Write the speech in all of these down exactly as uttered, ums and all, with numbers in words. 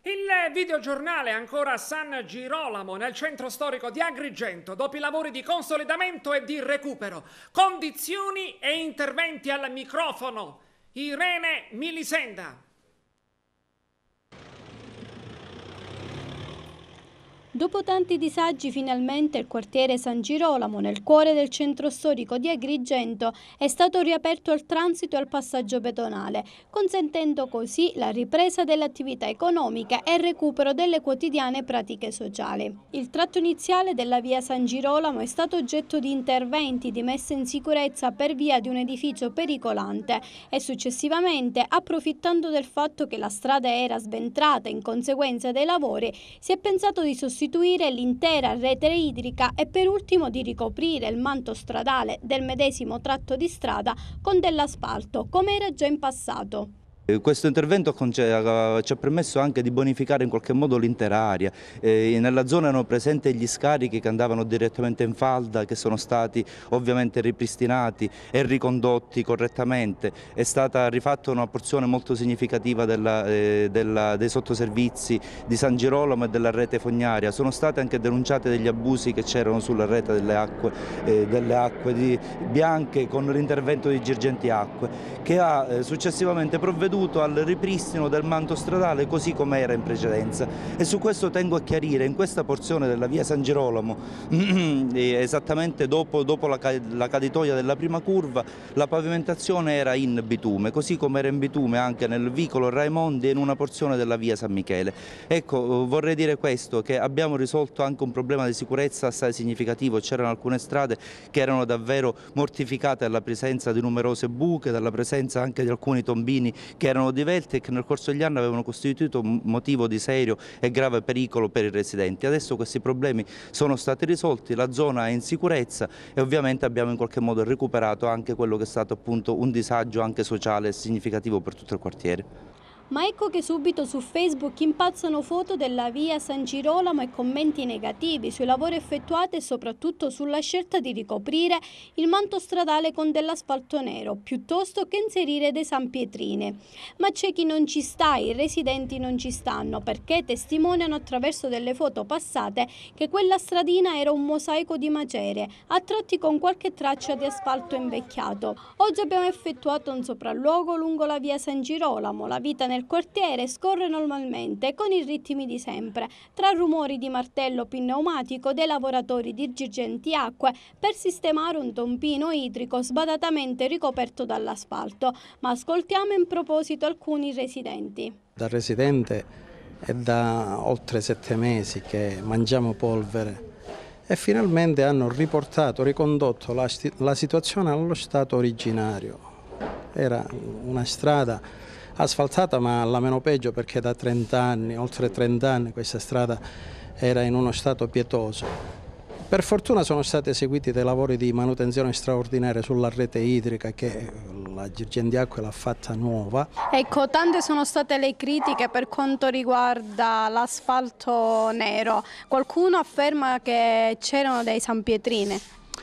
Il videogiornale ancora a San Girolamo, nel centro storico di Agrigento, dopo i lavori di consolidamento e di recupero. Condizioni e interventi al microfono. Irene Milisenda. Dopo tanti disagi, finalmente il quartiere San Girolamo, nel cuore del centro storico di Agrigento, è stato riaperto al transito e al passaggio pedonale, consentendo così la ripresa delle attività economiche e il recupero delle quotidiane pratiche sociali. Il tratto iniziale della via San Girolamo è stato oggetto di interventi di messa in sicurezza per via di un edificio pericolante e successivamente, approfittando del fatto che la strada era sventrata in conseguenza dei lavori, si è pensato di sostituire sostituire l'intera rete idrica e per ultimo di ricoprire il manto stradale del medesimo tratto di strada con dell'asfalto, come era già in passato. Questo intervento ci ha permesso anche di bonificare in qualche modo l'intera area. Eh, nella zona erano presenti gli scarichi che andavano direttamente in falda, che sono stati ovviamente ripristinati e ricondotti correttamente. È stata rifatta una porzione molto significativa della, eh, della, dei sottoservizi di San Girolamo e della rete fognaria. Sono state anche denunciate degli abusi che c'erano sulla rete delle acque, eh, delle acque di, bianche con l'intervento di Girgenti Acque, che ha eh, successivamente provveduto al ripristino del manto stradale così come era in precedenza. E su questo tengo a chiarire: in questa porzione della via San Girolamo, esattamente dopo, dopo la, la caditoia della prima curva, la pavimentazione era in bitume, così come era in bitume anche nel vicolo Raimondi e in una porzione della via San Michele. Ecco, vorrei dire questo, che abbiamo risolto anche un problema di sicurezza assai significativo. C'erano alcune strade che erano davvero mortificate dalla presenza di numerose buche, dalla presenza anche di alcuni tombini che erano divelti e che nel corso degli anni avevano costituito un motivo di serio e grave pericolo per i residenti. Adesso questi problemi sono stati risolti, la zona è in sicurezza e ovviamente abbiamo in qualche modo recuperato anche quello che è stato appunto un disagio anche sociale significativo per tutto il quartiere. Ma ecco che subito su Facebook impazzano foto della via San Girolamo e commenti negativi sui lavori effettuati e soprattutto sulla scelta di ricoprire il manto stradale con dell'asfalto nero piuttosto che inserire dei sanpietrini. Ma c'è chi non ci sta, i residenti non ci stanno, perché testimoniano attraverso delle foto passate che quella stradina era un mosaico di macerie, a tratti con qualche traccia di asfalto invecchiato. Oggi abbiamo effettuato un sopralluogo lungo la via San Girolamo, la vita nel Il quartiere scorre normalmente con i ritmi di sempre, tra rumori di martello pneumatico dei lavoratori di Girgenti Acque per sistemare un tombino idrico sbadatamente ricoperto dall'asfalto. Ma ascoltiamo in proposito alcuni residenti. Da residente è da oltre sette mesi che mangiamo polvere e finalmente hanno riportato, ricondotto la, la situazione allo stato originario. Era una strada asfaltata, ma alla meno peggio, perché da trenta anni, oltre trenta anni, questa strada era in uno stato pietoso. Per fortuna sono stati eseguiti dei lavori di manutenzione straordinaria sulla rete idrica che la Girgenti Acque l'ha fatta nuova. Ecco, tante sono state le critiche per quanto riguarda l'asfalto nero. Qualcuno afferma che c'erano dei sanpietrini.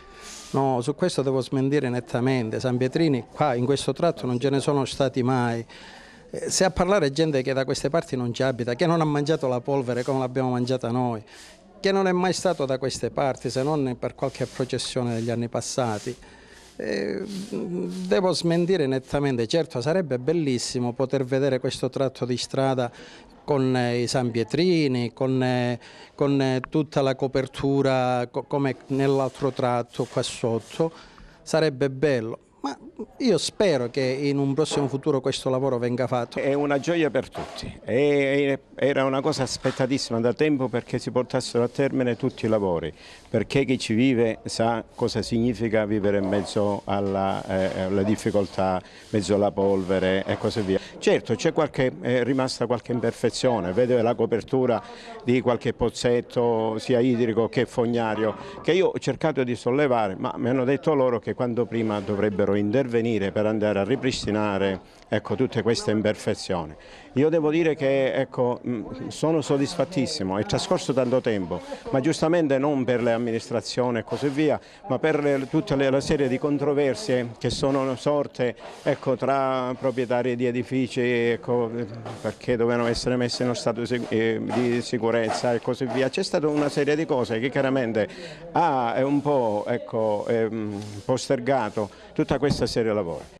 No, su questo devo smentire nettamente. Sanpietrini qua in questo tratto non ce ne sono stati mai. Se a parlare gente che da queste parti non ci abita, che non ha mangiato la polvere come l'abbiamo mangiata noi, che non è mai stato da queste parti se non per qualche processione degli anni passati, eh, devo smentire nettamente. Certo, sarebbe bellissimo poter vedere questo tratto di strada con i sanpietrini, con, con tutta la copertura come nell'altro tratto qua sotto, sarebbe bello. Ma io spero che in un prossimo futuro questo lavoro venga fatto. È una gioia per tutti, è, era una cosa aspettatissima da tempo perché si portassero a termine tutti i lavori, perché chi ci vive sa cosa significa vivere in mezzo alla, eh, alla difficoltà, in mezzo alla polvere e così via. Certo, c'è qualche, è rimasta qualche imperfezione, vedo la copertura di qualche pozzetto sia idrico che fognario, che io ho cercato di sollevare, ma mi hanno detto loro che quanto prima dovrebbero intervenire per andare a ripristinare ecco, tutte queste imperfezioni. Io devo dire che ecco, sono soddisfattissimo, è trascorso tanto tempo, ma giustamente non per le amministrazioni e così via, ma per le, tutta le, la serie di controversie che sono sorte ecco, tra proprietari di edifici, ecco, perché dovevano essere messi in uno stato di sicurezza e così via. C'è stata una serie di cose che chiaramente ha un po' ecco, postergato tutta questa serie di lavori.